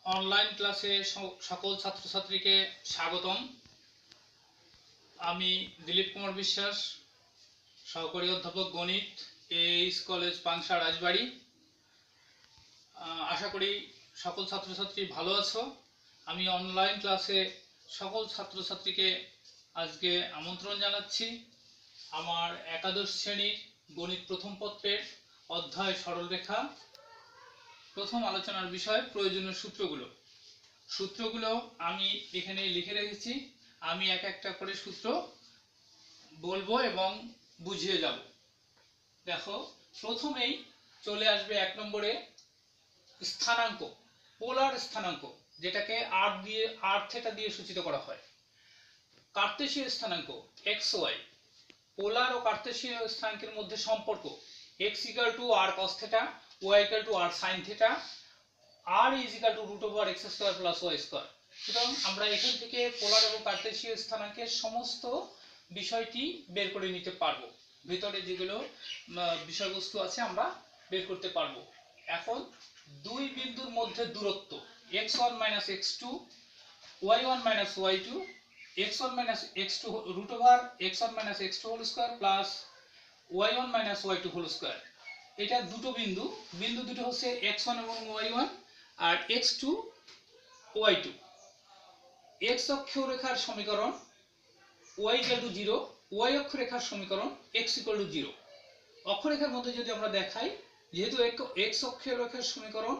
Online ক্লাসে সকল ছাত্রছাত্রীকে স্বাগতম। আমি দিলীপ কুমার বিশ্বাস, সহকারী অধ্যাপক গণিত, এইচ কলেজ পাংশা রাজবাড়ী। আশা করি সকল ছাত্রছাত্রী ভালো আছো। আমি অনলাইন ক্লাসে সকল ছাত্রছাত্রীকে আজকে আমন্ত্রণ জানাচ্ছি। আমার একাদশ শ্রেণীর গণিত প্রথম পত্রের অধ্যায় সরলরেখা প্রথম আলোচনার বিষয় প্রয়োজনীয় সূত্রগুলো আমি এখানে লিখে রেখেছি। আমি এক একটা করে সূত্র বলবো এবং বুঝিয়ে যাব। দেখো, প্রথমেই চলে আসবে 1 নম্বরে স্থানাঙ্ক, পোলার স্থানাঙ্ক, যেটাকে r থিটা দিয়ে সূচিত করা হয়। কার্তেশীয় স্থানাঙ্ক xy, পোলার ও কার্তেশীয় স্থানাঙ্কের মধ্যে সম্পর্ক x = r cos θ, y = r sin θ, r √x² + y²। সুতরাং আমরা এখান থেকে পোলার এবং কার্তেশীয় স্থানাঙ্কের সমস্ত বিষয়টি বের করে নিতে পারবো। ভিতরে যেগুলো বিষয়বস্তু আছে আমরা বের করতে পারবো। এখন দুই বিন্দুর মধ্যে দূরত্ব x1 - x2, y1 - y2, x1 - x2 √x1 - x2² + y1 - y2²। এটা দুটো বিন্দু দুটো হচ্ছে x1 এবং y1 আর x2 y2। x অক্ষরেখার সমীকরণ y = 0, y অক্ষরেখার সমীকরণ x = 0। অক্ষরেখার মধ্যে যদি আমরা দেখাই, যেহেতু x অক্ষরেখার সমীকরণ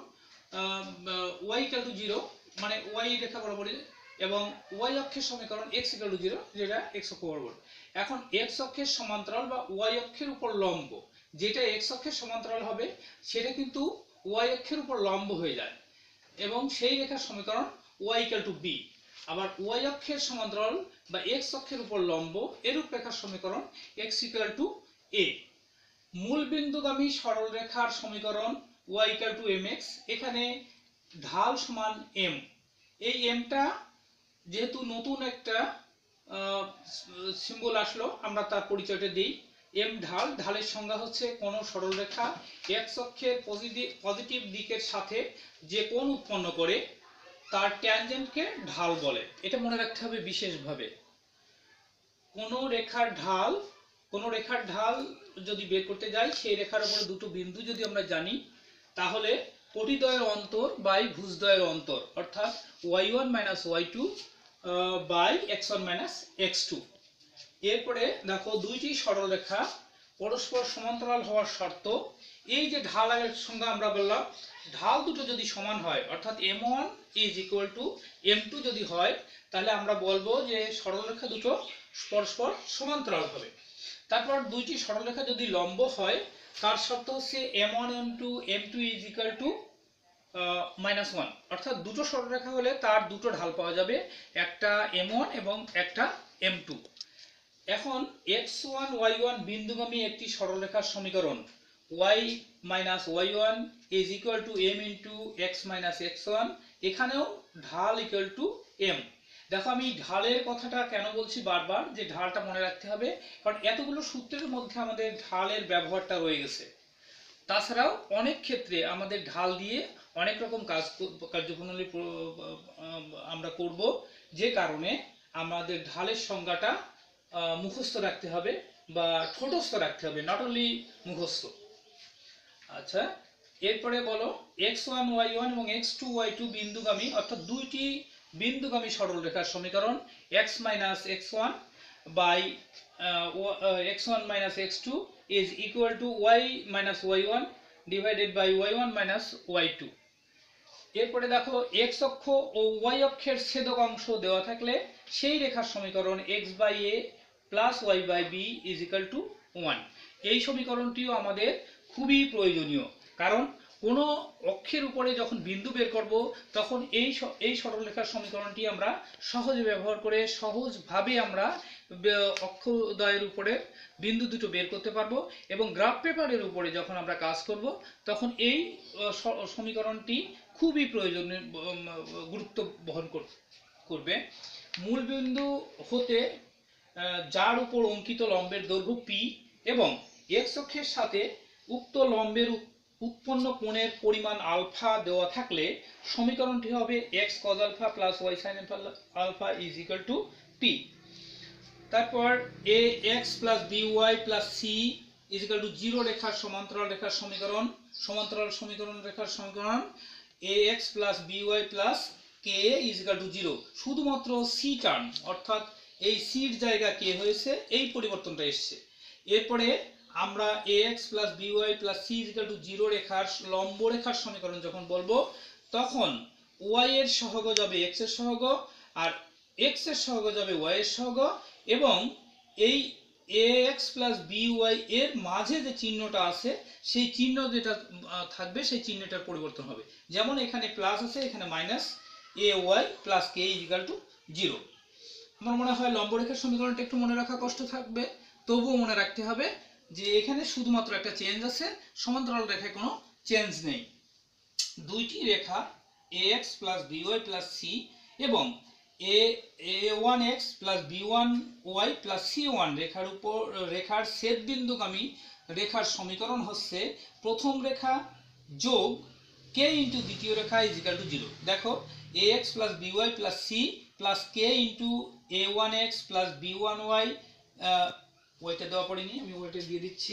y = 0 মানে y রেখা বরাবর, এবং y অক্ষের সমীকরণ x = 0 যেটা x অক্ষ বরাবর। এখন x অক্ষের সমান্তরাল বা y অক্ষের উপর লম্ব, যেটা x অক্ষের সমান্তরাল হবে সেটা কিন্তু y অক্ষের উপর লম্ব হয়ে যায়, এবং সেই রেখার সমীকরণ y = b। আবার y অক্ষের সমান্তরাল বা x অক্ষের উপর লম্ব এরূপ রেখার সমীকরণ x = a। মূল বিন্দুগামী সরল রেখার সমীকরণ y = mx। এখানে ঢাল সমান m। এই mটা যেহেতু নতুন একটা সিম্বল আসলো, আমরা তার পরিচয়টা দিই। m ঢালের সংজ্ঞা হচ্ছে কোন সরল রেখা x অক্ষের পজিটিভ দিকের সাথে যে কোণ উৎপন্ন করে তার ট্যানজেন্টকে ঢাল বলে। এটা মনে রাখতে হবে বিশেষভাবে। কোন রেখার ঢাল যদি বের করতে যাই, সেই রেখার উপরে দুটো বিন্দু যদি আমরা জানি, তাহলে কোটিদ্বয়ের অন্তর বাই ভুজদ্বয়ের অন্তর, অর্থাৎ y1 - y2 by x1 - x2। এরপরে দেখো, দুইটি সরল রেখা পরস্পর সমান্তরাল হওয়ার শর্ত। এই যে ঢালের সংজ্ঞা আমরা বললাম, ঢাল দুটো যদি সমান হয়, অর্থাৎ m1 = m2 যদি হয়, তাহলে আমরা বলবো যে সরলরেখা দুটো পরস্পর সমান্তরাল হবে। তারপর দুইটি সরলরেখা যদি লম্ব হয়, তার শর্ত হচ্ছে m1 * m2 = -1, অর্থাৎ দুটো সরলরেখা হলে তার দুটো ঢাল পাওয়া যাবে, একটা m1 এবং একটা m2। এখন x1 y1 বিন্দুগামী একটি সরলরেখার সমীকরণ y - y1 = m × x - x1। এখানেও ঢাল = m। দেখো, আমি ঢালের কথাটা কেন বলছি বারবার, যে ঢালটা মনে রাখতে হবে, কারণ এতগুলো সূত্রের মধ্যে আমাদের ঢালের ব্যবহারটা রয়ে গেছে। তাছাড়াও অনেক ক্ষেত্রে আমাদের ঢাল দিয়ে অনেক রকম কার্যপ্রণালী আমরা করব, যে কারণে আমাদের ঢালের সংজ্ঞাটা মুখস্থ রাখতে হবে বা ঠোঁটস্থ রাখতে হবে, নট অনলি মুখস্থ। আচ্ছা, এরপরে বলো, x1 y1 এবং x2 y2 বিন্দুগামী, অর্থাৎ দুইটি বিন্দুগামী সরলরেখার সমীকরণ x - x1 by x1 - x2 = y - y1 divided by y1 - y2। এরপরে দেখো, x অক্ষ ও y অক্ষের ছেদক অংশ দেওয়া থাকলে সেই রেখার সমীকরণ x/a + y/b = 1। এই সমীকরণটিও আমাদের খুবই প্রয়োজনীয়, কারণ কোনো অক্ষের উপরে যখন বিন্দু বের করব, তখন এই সরলরেখার সমীকরণটি আমরা সহজে ব্যবহার করে সহজভাবে আমরা অক্ষদ্বয়ের উপরে বিন্দু দুটো বের করতে পারবো, এবং গ্রাফ পেপারের উপরে যখন আমরা কাজ করব, তখন এই সমীকরণটি খুবই প্রয়োজনীয় গুরুত্ব বহন করবে। মূল বিন্দু হতে যার উপর অঙ্কিত লম্বের দৈর্ঘ্য p এবং x অক্ষের সাথে উক্ত লম্বের উৎপন্ন কোণের পরিমাণ আলফা দেওয়া থাকলে সমীকরণটি হবে x cos alpha plus y sin alpha is equal to p। তারপর ax plus by plus c is equal to 0 রেখার সমান্তরাল রেখার সমীকরণ, সমান্তরাল সমীকরণ রেখার সমীকরণ ax plus by plus ka is equal to 0। শুধুমাত্র c টার্ম অর্থাৎ এই c এর জায়গা k হয়েছে, এই পরিবর্তনটা এসেছে। এরপরে আমরা ax plus by plus c is equal to 0 রেখার লম্ব রেখার সমীকরণ যখন বলবো তখন y এর সহগ যাবে x এর সহগ আর x এর সহগ যাবে y এর সহগ, এবং এই ax প্লাস by এর মাঝে যে চিহ্নটা আছে সেই চিহ্ন যেটা থাকবে সেই চিহ্নটার পরিবর্তন হবে। যেমন এখানে প্লাস আছে, এখানে minus ay plus k is equal to 0। আমার মনে হয় লম্ব রেখার সমীকরণটা একটু মনে রাখা কষ্ট থাকবে, তবুও মনে রাখতে হবে যে এখানে শুধুমাত্র একটা চেঞ্জ আছে, সমান্তরাল রেখায় কোনো চেঞ্জ নেই। দুইটি রেখা ax plus by plus c এবং a1x plus b1y plus c1 রেখার উপর রেখার ছেদ বিন্দুগামী রেখার সমীকরণ হচ্ছে প্রথম রেখা যোগ k ইন্টু দ্বিতীয় রেখা ইজ ইকুয়াল টু 0। দেখো ax plus by plus c plus k into a1x plus b1y, ওইটা দেওয়া পড়েনি, আমি ওইটা দিয়ে দিচ্ছি,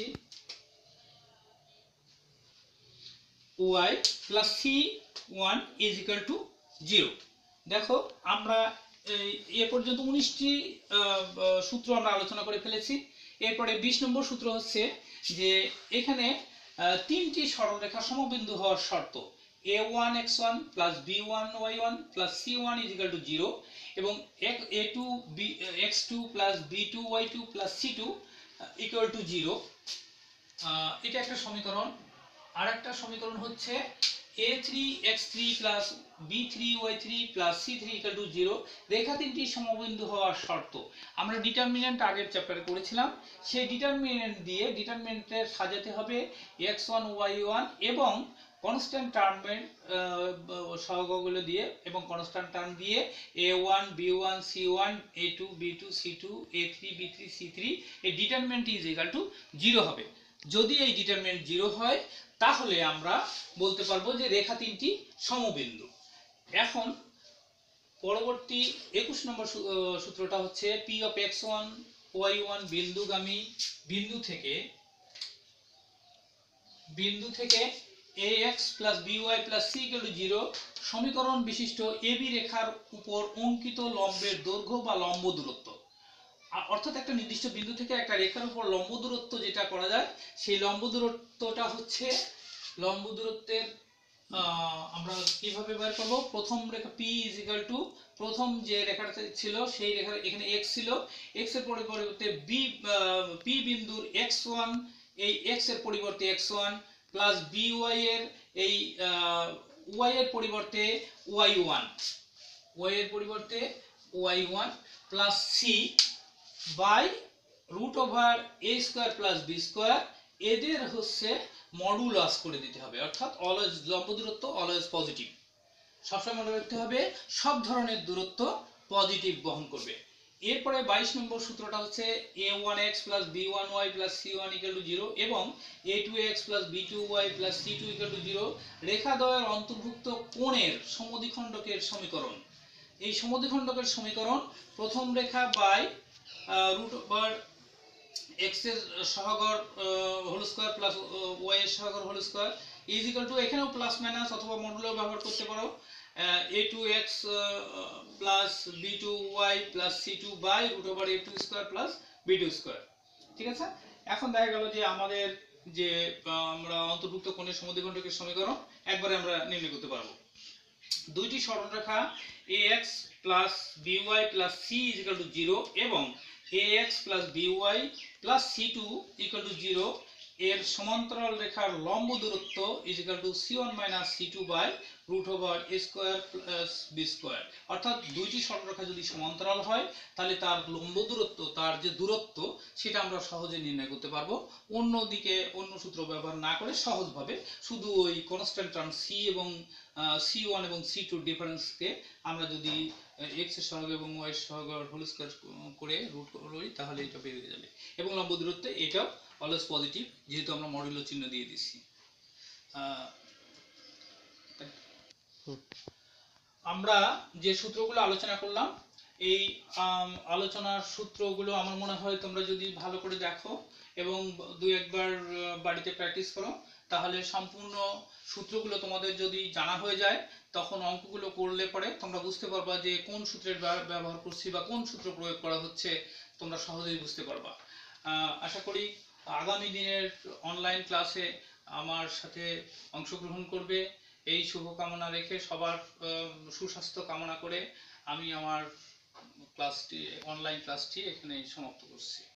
y plus c1 is equal to 0। দেখো আমরা এ পর্যন্ত 19টি সূত্র আমরা আলোচনা করে ফেলেছি। এরপরে 20 নম্বর সূত্র হচ্ছে যে এখানে তিনটি সরলরেখা সমবিন্দু হওয়ার শর্ত a1x1 plus b1y1 plus c1 is equal to 0 এবং a2x2 plus b2y2 plus c2 equal to 0। এটা একটা সমীকরণ। আর একটা সমীকরণ হচ্ছে a3x3 plus b3y3 plus c3 equal to 0। রেখা তিনটি সমবিন্দু হওয়ার শর্ত আমরা ডিটারমিনেন্ট আগের চ্যাপ্টারে করেছিলাম, সেই ডিটারমিনেন্ট দিয়ে ডিটারমিনেন্টের সাজাতে হবে x1 y1 এবং কনস্ট্যান্ট টার্মের সহগগুলো দিয়ে এবং কনস্ট্যান্ট টার্ম দিয়ে a1 b1 c1 a2 b2 c2 a3 b3 c3 এই ডিটারমিনেন্ট ইজ ইকুয়াল টু 0 হবে। যদি এই ডিটারমিনেন্ট 0 হয় তাহলে আমরা বলতে পারবো যে রেখা তিনটি সমবিন্দু। এখন পরবর্তী 21 নম্বর সূত্রটা হচ্ছে p of x1 y1 বিন্দুগামী বিন্দু থেকে ax plus by plus c equal to 0 সমীকরণ বিশিষ্ট ab রেখার উপর অঙ্কিত লম্বের দৈর্ঘ্য বা লম্ব দূরত্ব। অর্থাৎ একটা নির্দিষ্ট বিন্দু থেকে একটা রেখার উপর লম্ব দূরত্ব যেটা করা যায় সেই লম্ব দূরত্বটা হচ্ছে লম্ব দূরত্বের আমরা কিভাবে বের করব। প্রথম রেখা p ইজ ইকুয়াল টু প্রথম যে রেখাটা ছিল সেই রেখার এখানে x ছিল, x এর পরিবর্তে p বিন্দুর x1 এই x এর পরিবর্তে x1 প্লাস by এর এই y এর পরিবর্তে y1 plus c by root over a square plus b square. এদের হচ্ছে মডুলাস করে দিতে হবে, অর্থাৎ অলওয়েজ লম্ব দূরত্ব অলওয়েজ পজিটিভ। সবসময় মনে রাখতে হবে সব ধরনের দূরত্ব পজিটিভ বহন করবে। এরপরে 22 নম্বর সূত্রটা হচ্ছে a1x plus b1y plus c1 equal to 0 এবং a2x plus b2y plus c2 equal to 0 রেখাদ্বয়ের অন্তর্ভুক্ত কোণের সমদ্বিখণ্ডকের সমীকরণ। এই সমদ্বিখণ্ডকের সমীকরণ প্রথম রেখা বাই রুট ওভার x এর সহগর হোল স্কয়ার প্লাস y এর সহগর whole square is equal to, এখানেও প্লাস মাইনাস অথবা মডুলো ব্যবহার করতে পারো, a2x plus b2y plus c2 by root over a2 square plus b2 square. ঠিক আছে, এখন দেখা গেল যে আমাদের যে আমরা অন্তর্ভুক্ত কোণের সমদ্বিখণ্ডকের সমীকরণ একবারে আমরা নির্ণয় করতে পারবো। দুইটি সরলরেখা ax plus by plus c is equal to 0 এবং ax plus by plus c2 equal to 0 এর সমান্তরাল রেখার লম্ব দূরত্ব is equal to c1 minus c2 by root over a square plus b square. অর্থাৎ দুইটি সরলরেখা যদি সমান্তরাল হয় তাহলে তার লম্ব দূরত্ব, তার যে দূরত্ব সেটা আমরা সহজে নির্ণয় করতে পারবো, অন্যদিকে অন্য সূত্র ব্যবহার না করে সহজভাবে শুধু ওই কনস্ট্যান্ট টার্ম c এবং c1 এবং c2 ডিফারেন্সকে আমরা যদি x এর সহগ এবং y এর সহগ হোল স্কয়ার করে রুট করি তাহলে এটা বের হয়ে যাবে এবং লম্ব দূরত্ব এটাও অলওয়েজ পজিটিভ যেহেতু আমরা মডুলো চিহ্ন দিয়ে দিচ্ছি। আহ, আমরা যে সূত্রগুলো আলোচনা করলাম, এই আলোচনার সূত্রগুলো আমার মনে হয় তোমরা যদি ভালো করে দেখো এবং দুই একবার বাড়িতে প্র্যাকটিস করো, তাহলে সম্পূর্ণ সূত্রগুলো তোমাদের যদি জানা হয়ে যায়, তখন অঙ্কগুলো করলে পরে তোমরা বুঝতে পারবা যে কোন সূত্রের ব্যবহার করছি বা কোন সূত্র প্রয়োগ করা হচ্ছে, তোমরা সহজেই বুঝতে পারবা। আশা করি আগামী দিনের অনলাইন ক্লাসে আমার সাথে অংশগ্রহণ করবে, এই শুভকামনা রেখে সবার সুস্বাস্থ্য কামনা করে আমি আমার ক্লাসটি, অনলাইন ক্লাসটি এখানেই সমাপ্ত করছি।